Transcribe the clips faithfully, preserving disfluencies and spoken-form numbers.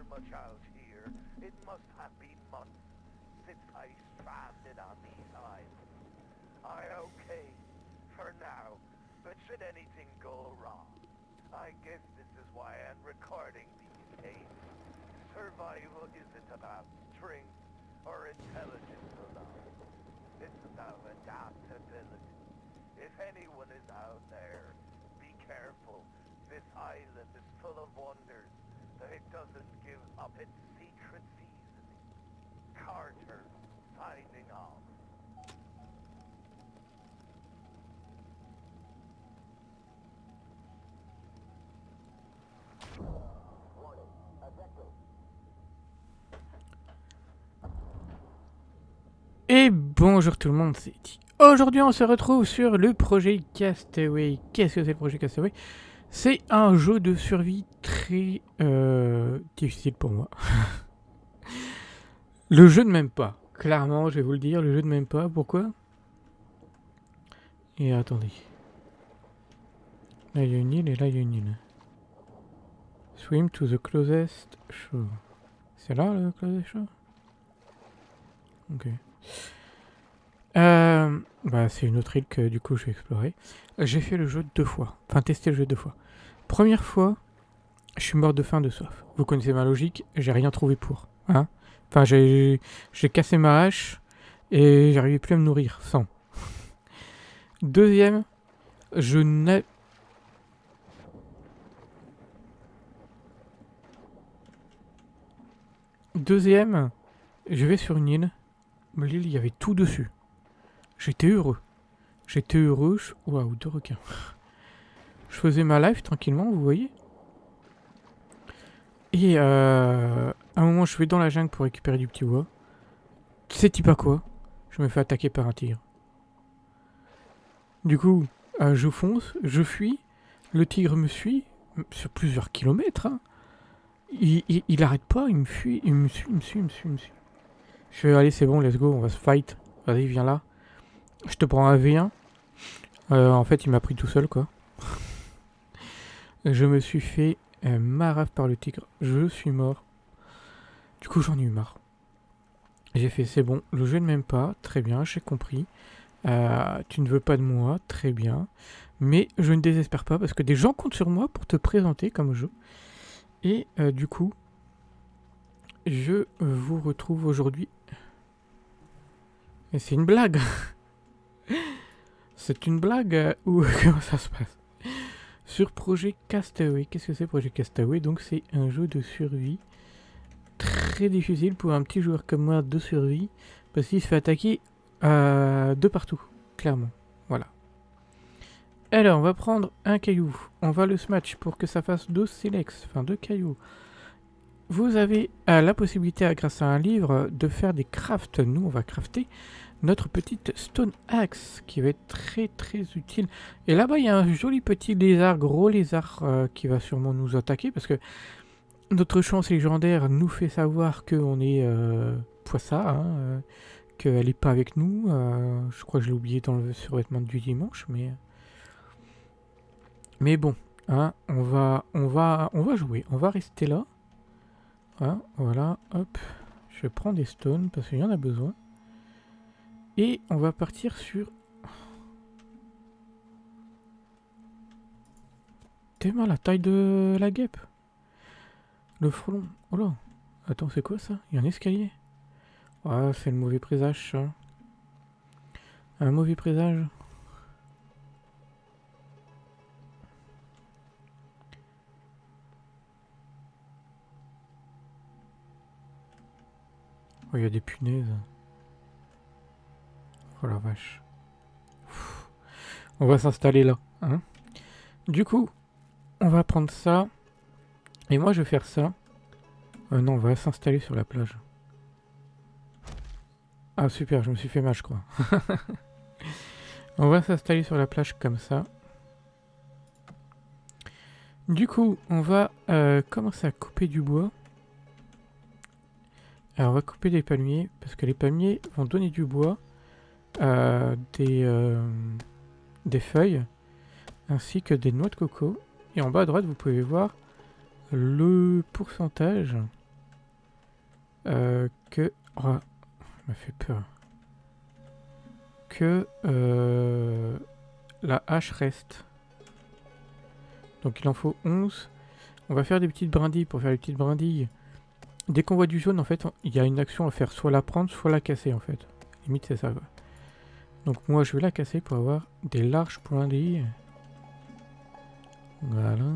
much out here, it must have been months since I stranded on these islands. I okay for now, but should anything go wrong, I guess this is why I'm recording these tapes. Survival isn't about strength or intelligence alone. It's about adaptability. If anyone is out there, be careful. This island is full of wonders that it doesn't give up its secret seasoning. Carter, signing off. Warning, objective. Et bonjour tout le monde, c'est Eti. Aujourd'hui on se retrouve sur le projet Castaway. Qu'est-ce que c'est le projet Castaway? C'est un jeu de survie très euh, difficile pour moi. Le jeu ne m'aime pas. Clairement, je vais vous le dire, le jeu ne m'aime pas. Pourquoi? Et attendez. Là il y a une île et là il y a une île. Swim to the closest shore. C'est là le closest shore? Ok. Euh, bah c'est une autre île que du coup je vais explorer. J'ai fait le jeu deux fois. Enfin testé le jeu deux fois. Première fois, je suis mort de faim, de soif. Vous connaissez ma logique, j'ai rien trouvé pour. Hein, enfin j'ai j'ai cassé ma hache et j'arrivais plus à me nourrir sans. Deuxième, je n'ai... Deuxième, je vais sur une île. L'île, il y avait tout dessus. J'étais heureux. J'étais heureux. Je... Waouh, deux requins. Je faisais ma life tranquillement, vous voyez. Et euh, à un moment, je vais dans la jungle pour récupérer du petit bois. Sais-tu pas quoi? Je me fais attaquer par un tigre. Du coup, euh, je fonce, je fuis. Le tigre me suit sur plusieurs kilomètres. Hein. Il, il, il arrête pas, il me fuit, il me suit, il me suit, il me suit, il me suit. Je fais, allez, c'est bon, let's go, on va se fight. Vas-y, viens là. Je te prends un V un. Euh, en fait, il m'a pris tout seul, quoi. Je me suis fait euh, marave par le tigre. Je suis mort. Du coup, j'en ai eu marre. J'ai fait, c'est bon, le jeu ne m'aime pas. Très bien, j'ai compris. Euh, tu ne veux pas de moi, très bien. Mais je ne désespère pas parce que des gens comptent sur moi pour te présenter comme jeu. Et euh, du coup, je vous retrouve aujourd'hui. Et c'est une blague. C'est une blague euh, ou comment ça se passe? Sur Projet Castaway. Qu'est-ce que c'est Projet Castaway? Donc c'est un jeu de survie très difficile pour un petit joueur comme moi de survie parce qu'il se fait attaquer euh, de partout, clairement. Voilà. Alors on va prendre un caillou. On va le smash pour que ça fasse deux silex, enfin deux cailloux. Vous avez euh, la possibilité, grâce à un livre, de faire des crafts. Nous, on va crafter notre petite stone axe qui va être très très utile. Et là-bas, il y a un joli petit lézard, gros lézard, euh, qui va sûrement nous attaquer parce que notre chance légendaire nous fait savoir qu'on est euh, poissard, hein, euh, qu'elle n'est pas avec nous. Euh, je crois que je l'ai oublié dans le survêtement du dimanche, mais mais bon, hein, on va on va on va jouer, on va rester là. Hein, voilà, hop, je prends des stones parce qu'il y en a besoin. Et on va partir sur... T'es mal la taille de la guêpe. Le frelon. Oh là. Attends, c'est quoi ça? Il y a un escalier. Ah, c'est le mauvais présage ça. Un mauvais présage. Oh, il y a des punaises. Oh la vache. Ouf. On va s'installer là. Hein. Du coup, on va prendre ça. Et moi, je vais faire ça. Euh, non, on va s'installer sur la plage. Ah, super, je me suis fait mal, je crois. On va s'installer sur la plage comme ça. Du coup, on va euh, commencer à couper du bois. Alors, on va couper des palmiers, parce que les palmiers vont donner du bois. Euh, des, euh, des feuilles ainsi que des noix de coco. Et en bas à droite, vous pouvez voir le pourcentage euh, que... Oh, ça m'a fait peur. Que euh, la hache reste. Donc il en faut onze. On va faire des petites brindilles. Pour faire les petites brindilles, dès qu'on voit du jaune, en fait, il y a une action à faire. Soit la prendre, soit la casser, en fait. Limite, c'est ça, quoi. Donc moi, je vais la casser pour avoir des larges brindilles. Voilà.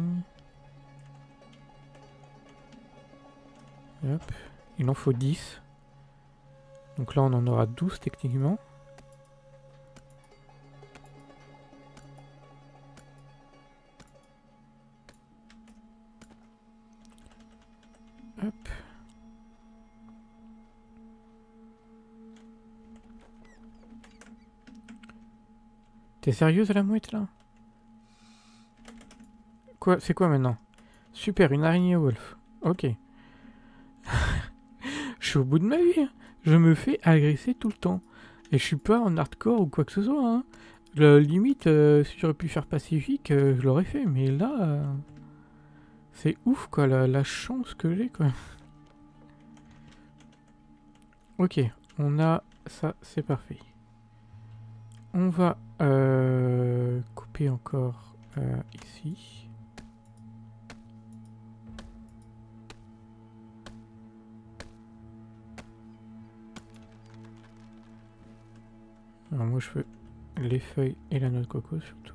Hop. Il en faut dix. Donc là, on en aura douze, techniquement. Hop. T'es sérieuse la mouette là? Quoi? C'est quoi maintenant? Super, une araignée wolf. Ok. Je suis au bout de ma vie. Hein. Je me fais agresser tout le temps. Et je suis pas en hardcore ou quoi que ce soit. Hein. Le, limite, euh, si j'aurais pu faire pacifique, euh, je l'aurais fait. Mais là, euh, c'est ouf quoi, la, la chance que j'ai quoi. Ok, on a ça, c'est parfait. On va euh, couper encore euh, ici. Alors moi je veux les feuilles et la noix de coco surtout.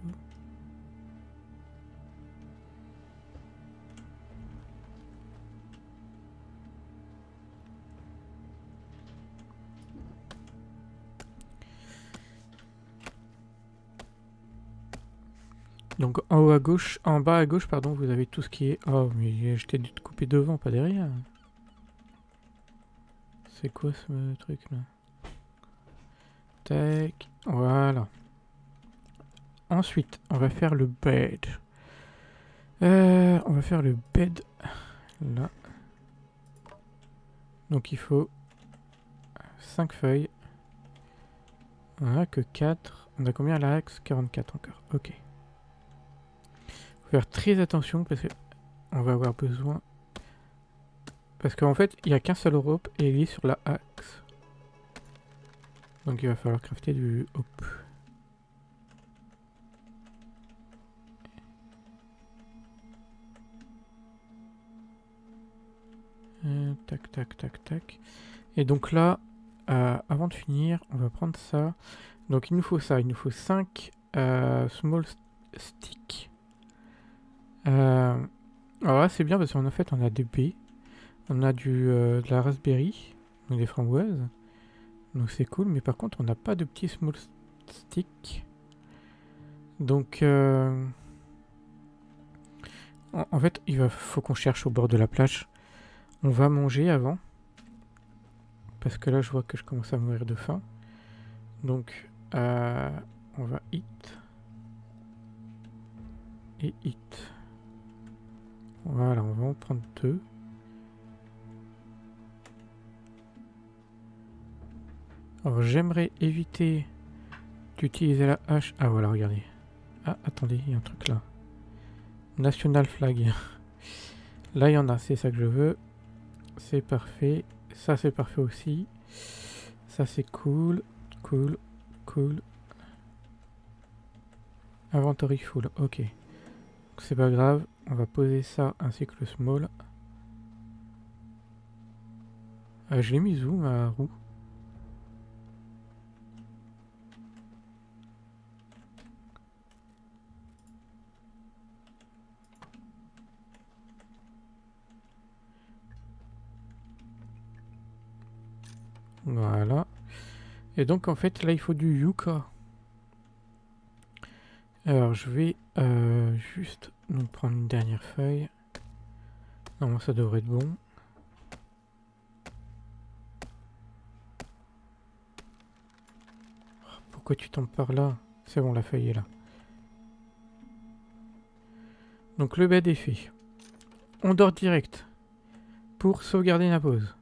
Donc en haut à gauche, en bas à gauche, pardon, vous avez tout ce qui est... Oh, mais je t'ai dû te couper devant, pas derrière. C'est quoi ce truc là? Tac, voilà. Ensuite, on va faire le bed. Euh, on va faire le bed là. Donc il faut cinq feuilles. On a que quatre. On a combien là? quarante-quatre encore. Ok. Faut faire très attention parce que on va avoir besoin. Parce qu'en fait, il n'y a qu'un seul rope et il est sur la axe. Donc il va falloir crafter du hop. Euh, tac, tac, tac, tac. Et donc là, euh, avant de finir, on va prendre ça. Donc il nous faut ça, il nous faut cinq euh, small sticks. Euh, alors là c'est bien parce qu'en fait on a des baies. On a du, euh, de la raspberry, donc des framboises. Donc c'est cool, mais par contre on n'a pas de petits small sticks. Donc euh, en, en fait il va, faut qu'on cherche au bord de la plage. On va manger avant. Parce que là je vois que je commence à mourir de faim. Donc euh, on va eat. Et eat. Voilà, on va en prendre deux. Alors j'aimerais éviter d'utiliser la hache. Ah voilà, regardez. Ah, attendez, il y a un truc là. National flag. Là, il y en a, c'est ça que je veux. C'est parfait. Ça, c'est parfait aussi. Ça, c'est cool. Cool. Cool. Inventory full. Ok. C'est pas grave. On va poser ça ainsi que le small. Euh, je l'ai mis où, ma roue? Voilà. Et donc en fait là il faut du yucca. Alors je vais euh, juste donc prendre une dernière feuille. Non, ça devrait être bon. Pourquoi tu tombes par là? C'est bon, la feuille est là. Donc le bed est fait. On dort direct pour sauvegarder la pause.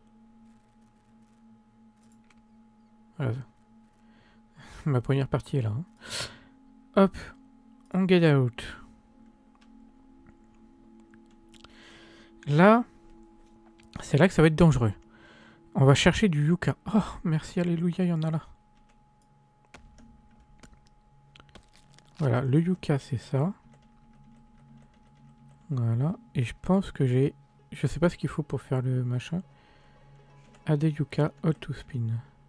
Voilà. Ma première partie est là. Hein. Hop, on get out. Là, c'est là que ça va être dangereux. On va chercher du yucca. Oh, merci, alléluia, il y en a là. Voilà, le yucca, c'est ça. Voilà, et je pense que j'ai... Je sais pas ce qu'il faut pour faire le machin. Ade yucca, hot to spin.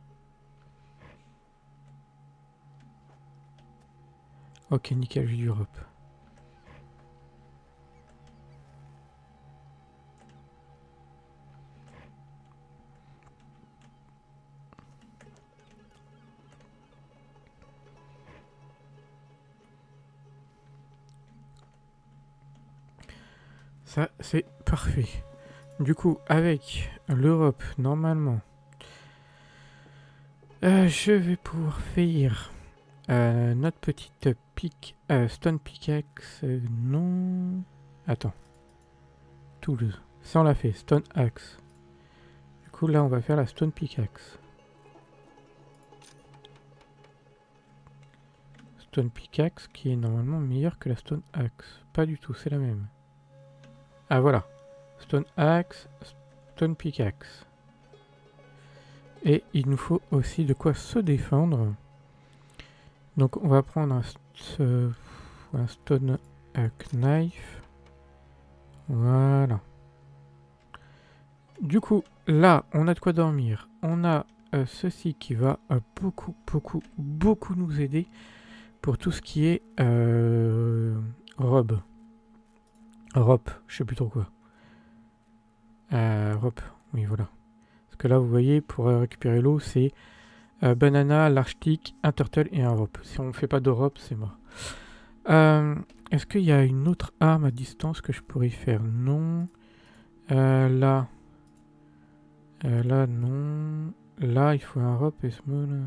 Ok, nickel, j'ai du Europe. Ça, c'est parfait. Du coup, avec l'Europe, normalement, euh, je vais pouvoir faire euh, notre petite pique, euh, stone pickaxe. Euh, non. Attends. Toulouse. Ça, on l'a fait. Stone axe. Du coup, là, on va faire la stone pickaxe. Stone pickaxe qui est normalement meilleure que la stone axe. Pas du tout, c'est la même. Ah, voilà. Stone axe, stone pickaxe. Et il nous faut aussi de quoi se défendre. Donc on va prendre un, st un stone knife. Voilà. Du coup, là, on a de quoi dormir. On a euh, ceci qui va euh, beaucoup, beaucoup, beaucoup nous aider pour tout ce qui est euh, robe. Rope, je sais plus trop quoi. Euh, rope, oui, voilà. Parce que là, vous voyez, pour récupérer l'eau, c'est euh, banana, l'archtique, un turtle et un rope. Si on ne fait pas de rope, c'est mort. Euh, Est-ce qu'il y a une autre arme à distance que je pourrais faire? Non. Euh, là. Euh, là, non. Là, il faut un rope et small.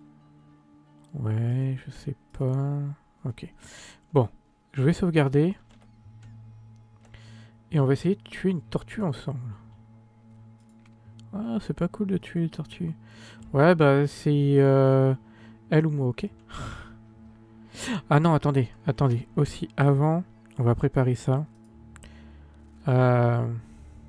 Ouais, je sais pas. Ok. Bon, je vais sauvegarder. Et on va essayer de tuer une tortue ensemble. Ah, c'est pas cool de tuer les tortues. Ouais, bah c'est euh, elle ou moi, ok. Ah non, attendez, attendez. Aussi, avant, on va préparer ça. Euh,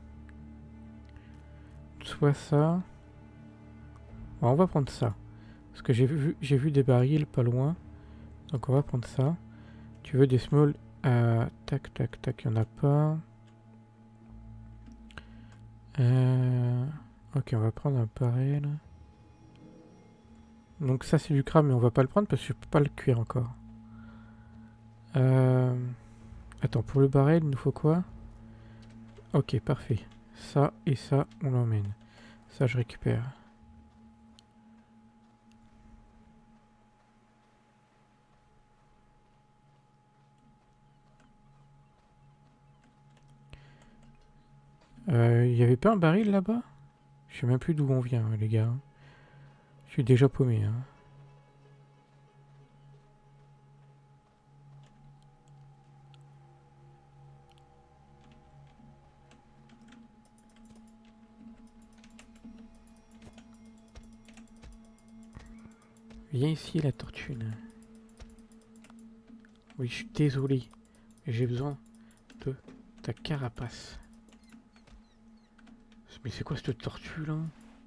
soit ça. Bon, on va prendre ça. Parce que j'ai vu, j'ai vu des barils pas loin. Donc on va prendre ça. Tu veux des small euh, tac, tac, tac, il n'y en a pas. Euh, ok, on va prendre un baril. Donc ça c'est du crabe, mais on va pas le prendre parce que je peux pas le cuire encore. Euh, attends, pour le baril, il nous faut quoi? Ok, parfait. Ça et ça, on l'emmène. Ça, je récupère. Il euh, y avait pas un baril là-bas? Je sais même plus d'où on vient, hein, les gars. Je suis déjà paumé. Hein. Viens ici, la tortue. Là. Oui, je suis désolé. J'ai besoin de ta carapace. Mais c'est quoi cette tortue là?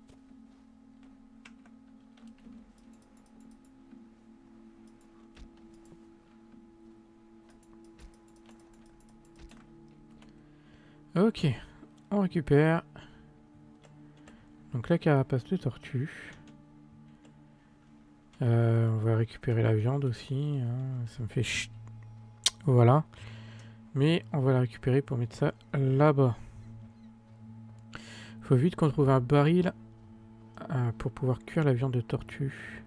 Ok, on récupère. Donc la carapace de tortue. Euh, on va récupérer la viande aussi. Hein. Ça me fait chut. Voilà. Mais on va la récupérer pour mettre ça là-bas. Faut vite qu'on trouve un baril euh, pour pouvoir cuire la viande de tortue.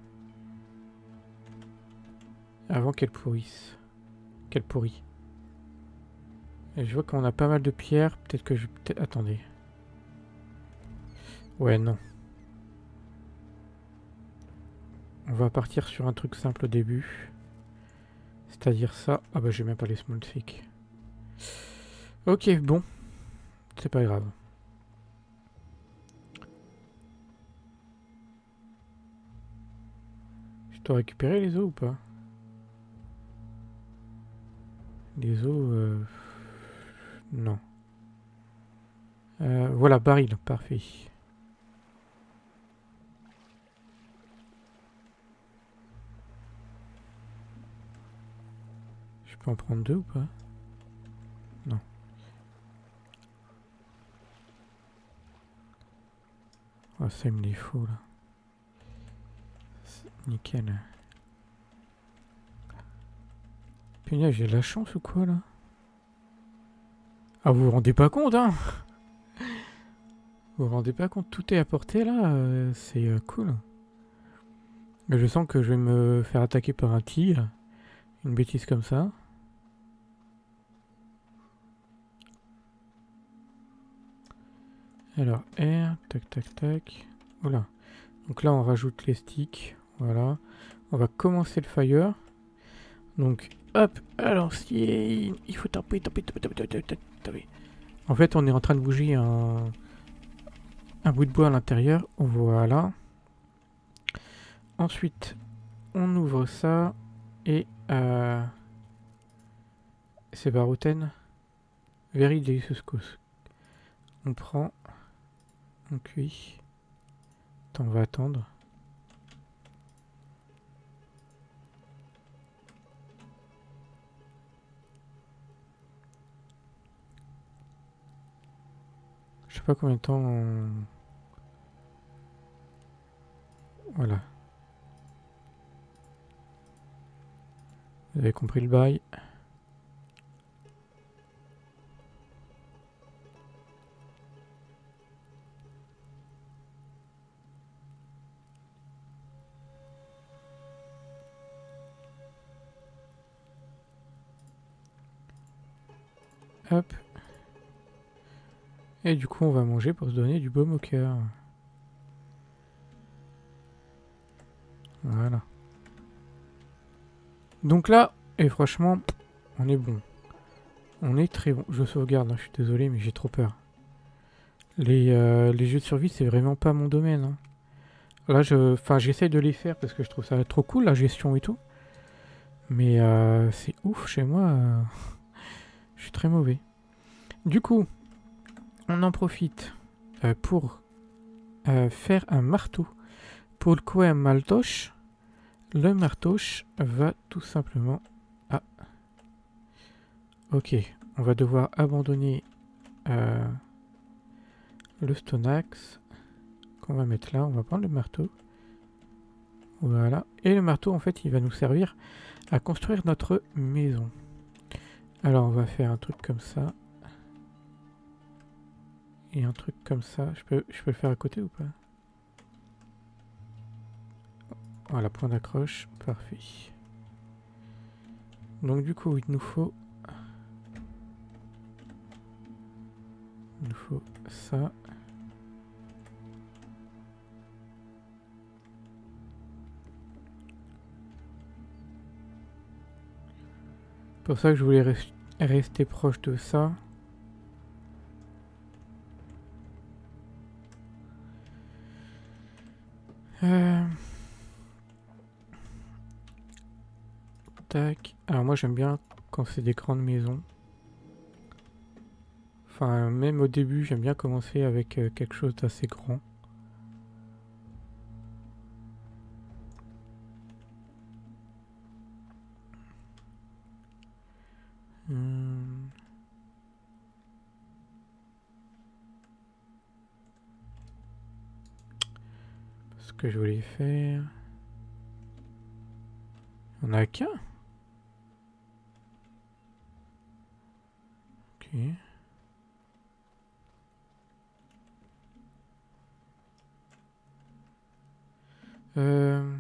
Avant qu'elle pourrisse. Qu'elle pourrit. Et je vois qu'on a pas mal de pierres. Peut-être que je... Peut Attendez. Ouais, non. On va partir sur un truc simple au début. C'est-à-dire ça. Ah bah j'ai même pas les small thick. Ok, bon. C'est pas grave. Je dois récupérer les os ou pas? Les os... Euh... Non. Euh, voilà, baril. Parfait. peux en prendre deux ou pas? Non. Oh, ça, il me les faut, là. Nickel. Putain, j'ai de la chance ou quoi, là? Ah, vous vous rendez pas compte, hein? Vous vous rendez pas compte? Tout est à portée, là. Euh, c'est euh, cool. Mais je sens que je vais me faire attaquer par un tigre. Une bêtise comme ça. Alors, R, tac, tac, tac. Voilà. Donc là, on rajoute les sticks. Voilà. On va commencer le fire. Donc, hop, à l'ancienne. Il faut taper, taper, taper, taper, taper, taper. En fait, on est en train de bouger un, un bout de bois à l'intérieur. Voilà. Ensuite, on ouvre ça. Et euh, c'est Barouten. Very delicious couscous. On prend. On cuit. Attends, on va attendre. Je sais pas combien de temps on... Voilà. Vous avez compris le bail. Hop. Et du coup, on va manger pour se donner du baume au cœur. Voilà. Donc là, et franchement, on est bon. On est très bon. Je sauvegarde, hein, je suis désolé, mais j'ai trop peur. Les, euh, les jeux de survie, c'est vraiment pas mon domaine. Hein. Là, je, enfin, j'essaye de les faire parce que je trouve ça trop cool, la gestion et tout. Mais euh, c'est ouf, chez moi, euh, je suis très mauvais. Du coup, on en profite euh, pour euh, faire un marteau. Pour le coin maltoche, le martoche va tout simplement... Ah. Ok, on va devoir abandonner euh, le stone axe qu'on va mettre là. On va prendre le marteau. Voilà. Et le marteau, en fait, il va nous servir à construire notre maison. Alors, on va faire un truc comme ça. Et un truc comme ça. Je peux, je peux le faire à côté ou pas? Voilà, point d'accroche. Parfait. Donc, du coup, il nous faut... Il nous faut ça. C'est pour ça que je voulais res- rester proche de ça. Euh... Tac. Alors moi j'aime bien quand c'est des grandes maisons. Enfin même au début j'aime bien commencer avec euh, quelque chose d'assez grand. Hmm. Ce que je voulais faire... On a qu'un? Ok. Euh...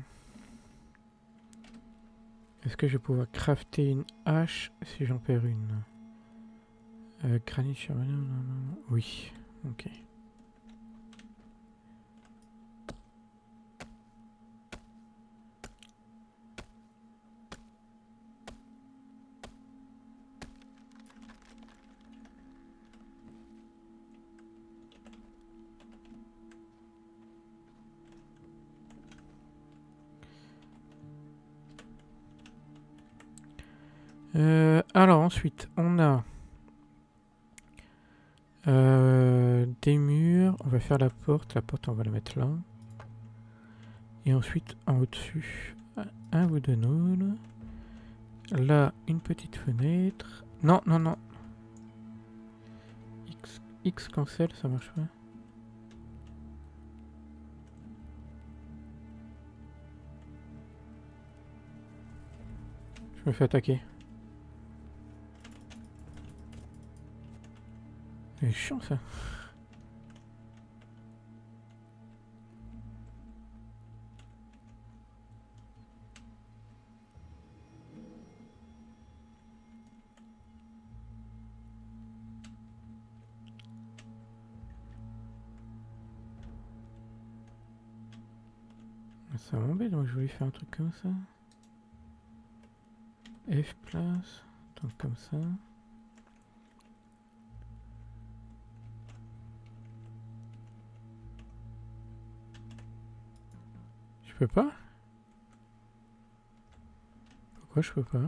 Est-ce que je vais pouvoir crafter une hache si j'en perds une? euh, Granit sur... Non, non, non. Oui. Ok. Euh, alors ensuite, on a euh, des murs. On va faire la porte. La porte, on va la mettre là. Et ensuite, en au-dessus, un wooden hole. Là, une petite fenêtre. Non, non, non. X, X cancel, ça marche pas. Je me fais attaquer. C'est chiant ça. Ça m'embête, moi je voulais faire un truc comme ça. F place, donc comme ça. Je peux pas? Pourquoi je peux pas?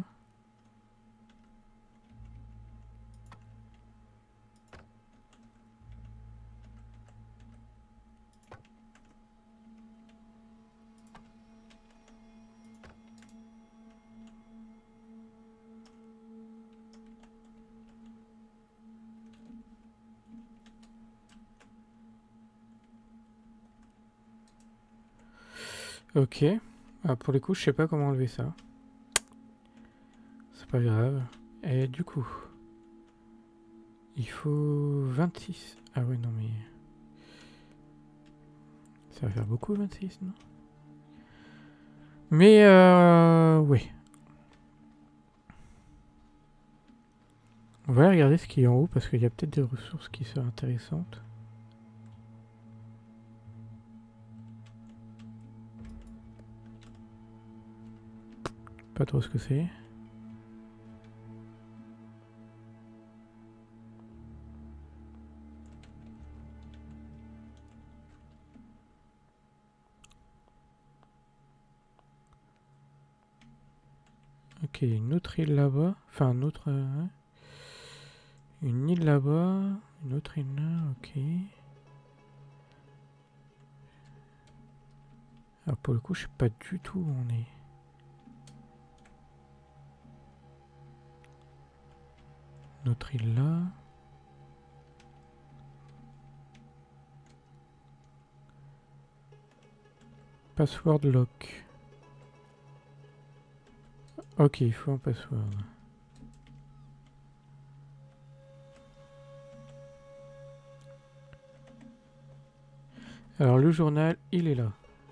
Ok. Ah, pour les coups, je sais pas comment enlever ça. C'est pas grave. Et du coup, il faut vingt-six. Ah ouais, non mais... Ça va faire beaucoup, vingt-six, non? Mais euh... oui. On va aller regarder ce qui est en haut, parce qu'il y a peut-être des ressources qui sont intéressantes. Pas trop ce que c'est. Ok, une autre île là-bas. Enfin, un autre... Euh, une île là-bas. Une autre île là, ok. Alors pour le coup, je sais pas du tout où on est. Notre île là. Password lock. Ok, il faut un password. Alors le journal, il est là.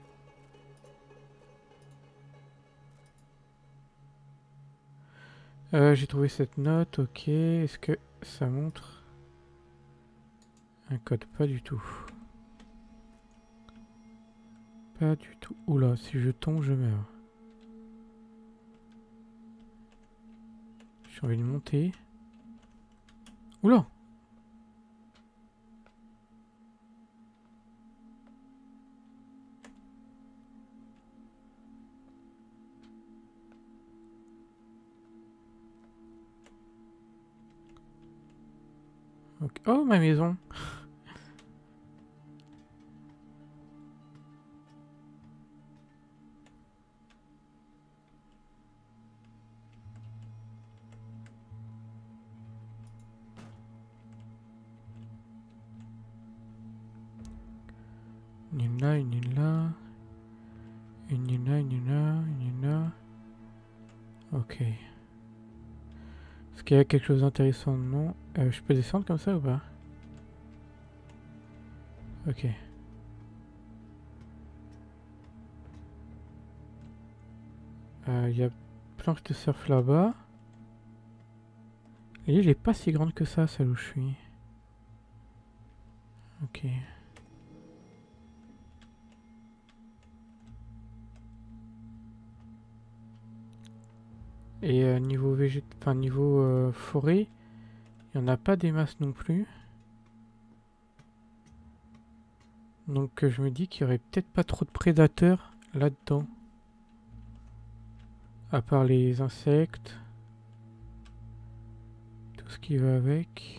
Euh, j'ai trouvé cette note, ok. Est-ce que ça montre un code? Pas du tout. Pas du tout. Oula, si je tombe, je meurs. J'ai envie de monter. Oula! Okay. Oh, ma maison! Une île là, une île là. Une île là, une île là, une île là. Ok. Est-ce qu'il y a quelque chose d'intéressant? Non. Euh, je peux descendre comme ça ou pas? Ok. Il euh, y a planche de surf là-bas. L'île est pas si grande que ça, celle où je suis. Ok. Et euh, niveau végét... enfin niveau euh, forêt, il n'y en a pas des masses non plus. Donc euh, je me dis qu'il y aurait peut-être pas trop de prédateurs là-dedans. À part les insectes. Tout ce qui va avec.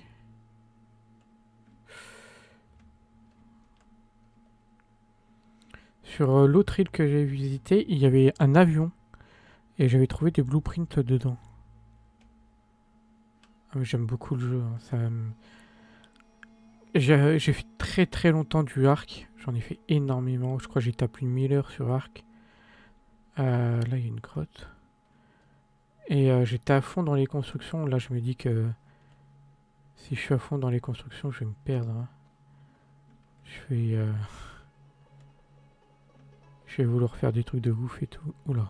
Sur euh, l'autre île que j'ai visitée, il y avait un avion. Et j'avais trouvé des blueprints dedans. J'aime beaucoup le jeu. Hein. Ça, j'ai fait très très longtemps du Ark. J'en ai fait énormément. Je crois que j'ai tapé plus de mille heures sur Ark. Euh, là, il y a une grotte. Et euh, j'étais à fond dans les constructions. Là, je me dis que si je suis à fond dans les constructions, je vais me perdre. Hein. Je vais... Euh... Je vais vouloir faire des trucs de ouf et tout. Oula.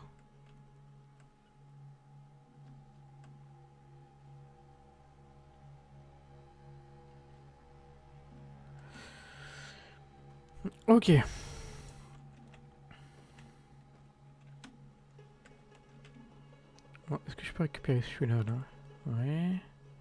Ok. Bon, est-ce que je peux récupérer celui-là, là? Ouais.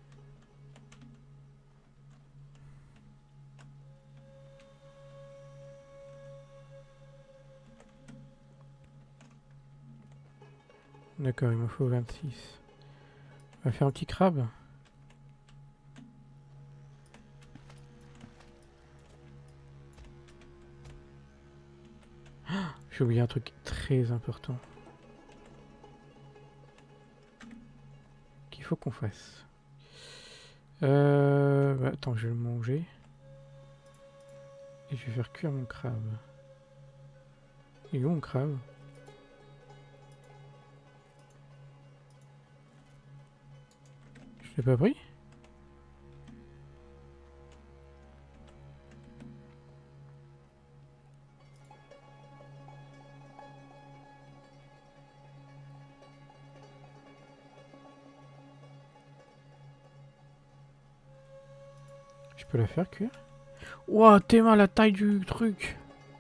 D'accord, il me faut vingt-six. On va faire un petit crabe. J'ai oublié un truc très important. Qu'il faut qu'on fasse. Euh... Bah, attends, je vais le manger. Et je vais faire cuire mon crabe. Il est où mon crabe? Je l'ai pas pris? Je peux la faire cuire? Ouah, t'es mal la taille du truc!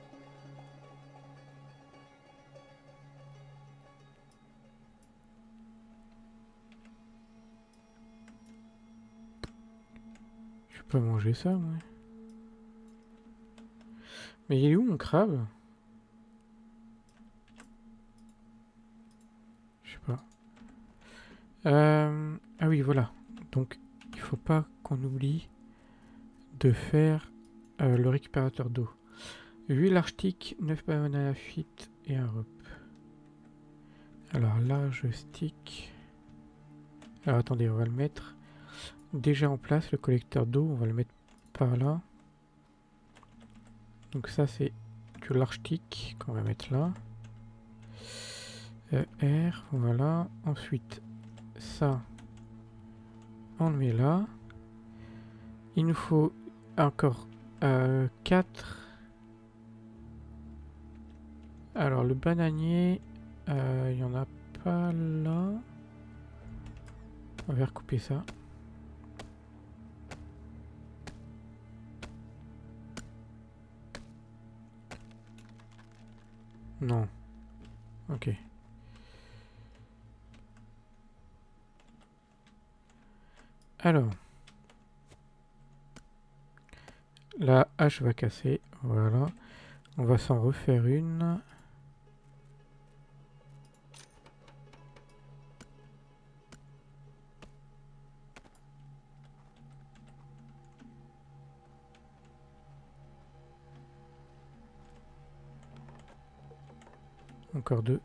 Je peux manger ça, moi. Mais il est où mon crabe? Je sais pas. Euh... Ah oui, voilà. Donc, il faut pas qu'on oublie de faire euh, le récupérateur d'eau. huit arctique, neuf bananes à la fuite et un rope. Alors là, je stick. Alors attendez, on va le mettre déjà en place, le collecteur d'eau. On va le mettre par là. Donc ça, c'est de l'arctique qu'on va mettre là. Euh, R, voilà. Ensuite, ça, on le met là. Il nous faut encore euh, quatre. Alors le bananier, il euh, n'y en a pas là. On va recouper ça. Non. Ok. Alors. La hache va casser. Voilà. On va s'en refaire une. Encore deux.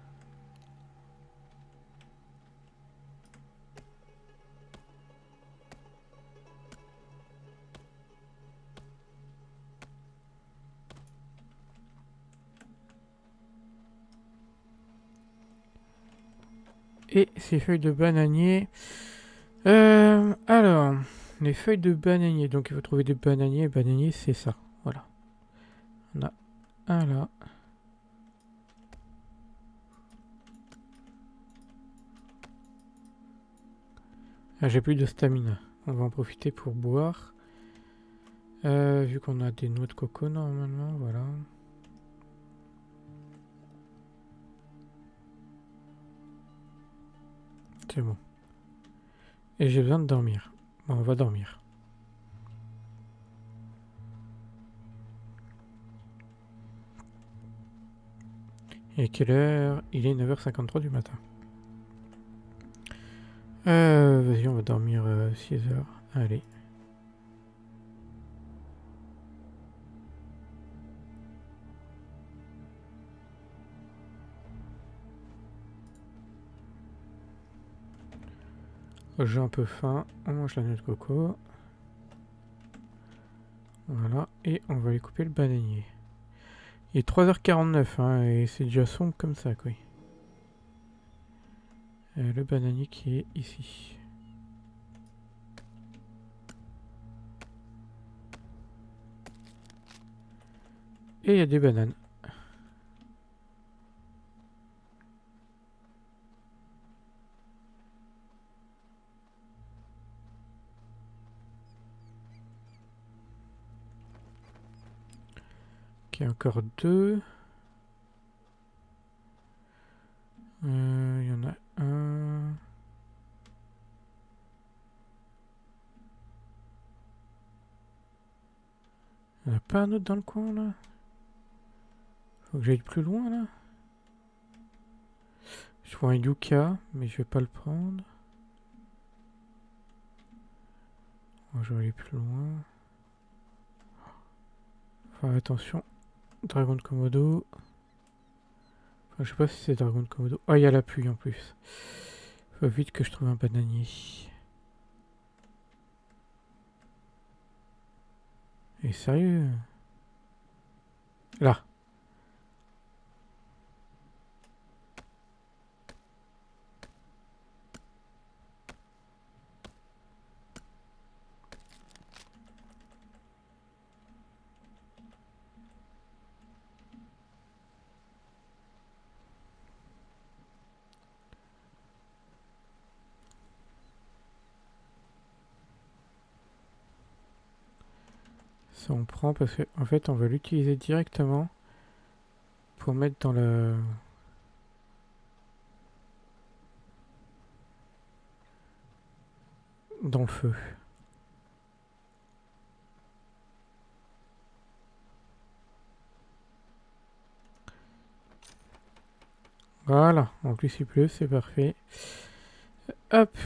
Et ces feuilles de bananier. Euh, alors, les feuilles de bananier. Donc il faut trouver des bananiers. Bananier, c'est ça. Voilà. On a un là. Ah, j'ai plus de stamina. On va en profiter pour boire. Euh, vu qu'on a des noix de coco normalement, voilà. C'est bon. Et j'ai besoin de dormir. Bon, on va dormir. Et quelle heure? Il est neuf heures cinquante-trois du matin. Euh, vas-y, on va dormir euh, six heures. Allez. J'ai un peu faim. On mange la noix de coco. Voilà. Et on va aller couper le bananier. Il est trois heures quarante-neuf, hein, et c'est déjà sombre comme ça, quoi. Euh, le bananier qui est ici. Et il y a des bananes. Ok, encore deux. Il euh, y en a un. Il n'y en a pas un autre dans le coin là? Faut que j'aille plus loin là. Je vois un yucca, mais je vais pas le prendre. Bon, je vais aller plus loin. Enfin, attention. Dragon de Komodo. Enfin, je sais pas si c'est Dragon de Komodo. Ah, il y a la pluie en plus. Faut vite que je trouve un bananier. Et sérieux? Là. Ça on prend parce que en fait on va l'utiliser directement pour mettre dans le dans le feu. Voilà, en plus il pleut, c'est parfait. Hop.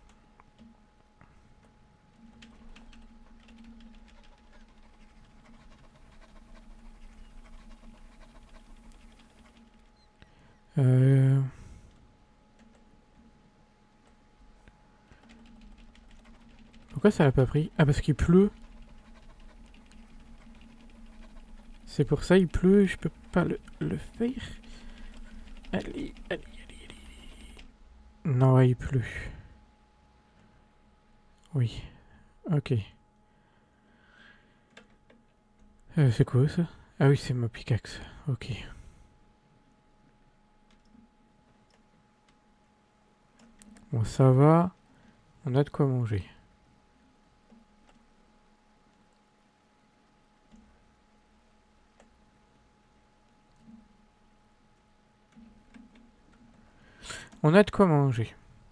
Euh... Pourquoi ça l'a pas pris? Ah, parce qu'il pleut. C'est pour ça il pleut, je peux pas le, le faire. Allez, allez, allez, allez. Non, il pleut. Oui. Ok. Euh, c'est quoi ça? Ah oui, c'est ma pickaxe. Ok. Bon, ça va. On a de quoi manger. On a de quoi manger.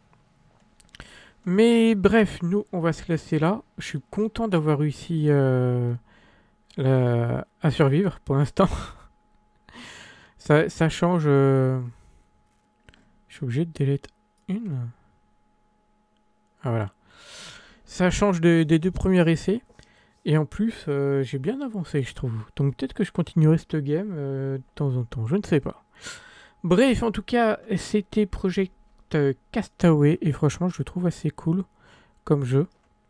Mais bref, nous, on va se laisser là. Je suis content d'avoir réussi euh, la... à survivre pour l'instant. ça, ça change... Euh... Je suis obligé de delete une. Ah voilà. Ça change de, des deux premiers essais. Et en plus, euh, j'ai bien avancé, je trouve. Donc peut-être que je continuerai cette game euh, de temps en temps. Je ne sais pas. Bref, en tout cas, c'était Project Castaway. Et franchement, je le trouve assez cool comme jeu.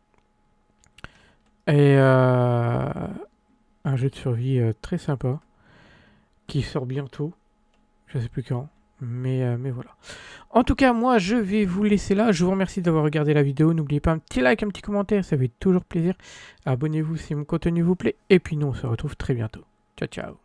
Et euh, un jeu de survie euh, très sympa. Qui sort bientôt. Je ne sais plus quand. Mais, euh, mais voilà. En tout cas, moi, je vais vous laisser là. Je vous remercie d'avoir regardé la vidéo. N'oubliez pas un petit like, un petit commentaire. Ça fait toujours plaisir. Abonnez-vous si mon contenu vous plaît. Et puis nous, on se retrouve très bientôt. Ciao, ciao.